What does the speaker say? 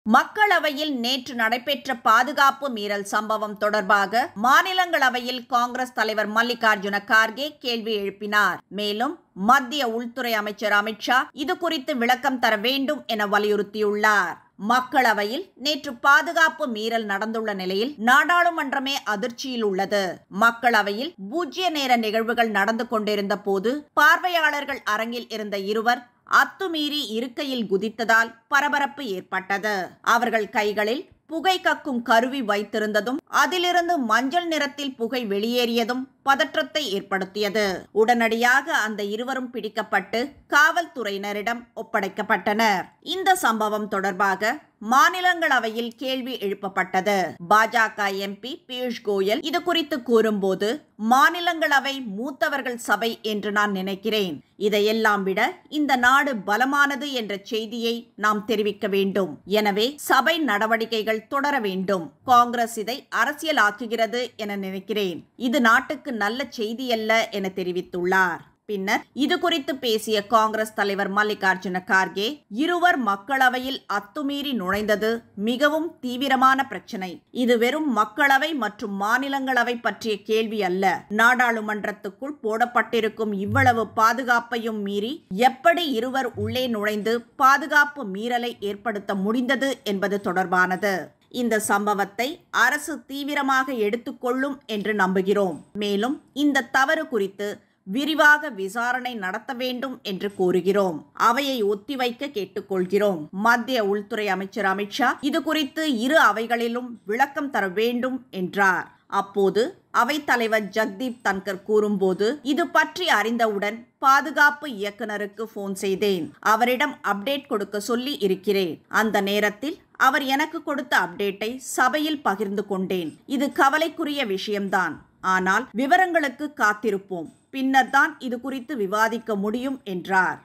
மக்களவையில் நேற்று நடைபெற்ற பாதுகாப்பு மீறல் சம்பவம் தொடர்பாக மாநிலங்களவையில் காங்கிரஸ் தலைவர் மல்லிகார்ஜுன கார்கே கேள்வி எழுப்பினார். மேலும் மத்திய உள்துறை அமைச்சர் அமித் ஷா இது குறித்து விளக்கம் தர வேண்டும் என வலியுறுத்தியுள்ளார். மக்களவையில் நேற்று பாதுகாப்பு மீறல் நடந்துள்ள நிலையில் நாடாளுமன்றமே அதிர்ச்சியில் உள்ளது. மக்களவையில் பூஜ்ய நேர நிகழ்வுகள் நடந்து கொண்டிருந்த போது பார்வையாளர்கள் அரங்கில் இருந்த இருவர் அத்துமீறி இருக்கையில் குதித்ததால் பரபரப்பு ஏற்பட்டது. அவர்கள் கைகளில் புகை கக்கும் கருவி வைத்திருந்ததும் அதிலிருந்து மஞ்சள் நிறத்தில் புகை வெளியேறியதும் பதற்றத்தை ஏற்படுத்தியது. உடனடியாக அந்த இருவரும் பிடிக்கப்பட்டு காவல்துறையினரிடம் ஒப்படைக்கப்பட்டனர். இந்த சம்பவம் தொடர்பாக மாநிலங்களவையில் கேள்வி எழுப்பப்பட்டது. பாஜக எம்பி பியூஷ் கோயல் இது குறித்து கூறும்போது, மாநிலங்களவை மூத்தவர்கள் சபை என்று நான் நினைக்கிறேன். இதையெல்லாம் விட இந்த நாடு பலமானது என்ற செய்தியை நாம் தெரிவிக்க வேண்டும். எனவே சபை நடவடிக்கைகள் தொடர வேண்டும். காங்கிரஸ் இதை அரசியலாக்குகிறது என நினைக்கிறேன். இது நாட்டுக்கு நல்ல செய்தியல்ல என தெரிவித்துள்ளார். பின்னர் இது குறித்து பேசிய காங்கிரஸ் தலைவர் மல்லிகார்ஜுன கார்கே, இருவர் மக்களவையில் அத்துமீறி நுழைந்தது மிகவும் தீவிரமான பிரச்சனை. இது வெறும் மக்களவை மற்றும் மாநிலங்களவை பற்றிய கேள்வி அல்ல. நாடாளுமன்றத்துக்குள் போடப்பட்டிருக்கும் இவ்வளவு பாதுகாப்பையும் மீறி எப்படி இருவர் உள்ளே நுழைந்து பாதுகாப்பு மீறலை ஏற்படுத்த முடிந்தது என்பது தொடர்பானது. இந்த சம்பவத்தை அரசு தீவிரமாக எடுத்துக்கொள்ளும் என்று நம்புகிறோம். மேலும் இந்த தவறு குறித்து விரிவாக விசாரணை நடத்த வேண்டும் என்று கூறுகிறோம். அவையை ஒத்திவைக்க கேட்டுக்கொள்கிறோம். மத்திய உள்துறை அமைச்சர் அமித் ஷா இது குறித்து இரு அவைகளிலும் விளக்கம் தர வேண்டும் என்றார். அப்போது அவைத்தலைவர் ஜக்தீப் தன்கர் கூறும்போது, இது பற்றி அறிந்தவுடன் பாதுகாப்பு இயக்குநருக்கு போன் செய்தேன். அவரிடம் அப்டேட் கொடுக்க சொல்லி இருக்கிறேன். அந்த நேரத்தில் அவர் எனக்கு கொடுத்த அப்டேட்டை சபையில் பகிர்ந்து கொண்டேன். இது கவலைக்குரிய விஷயம்தான். ஆனால் விவரங்களுக்கு காத்திருப்போம். பின்னர் தான் இது குறித்து விவாதிக்க முடியும் என்றார்.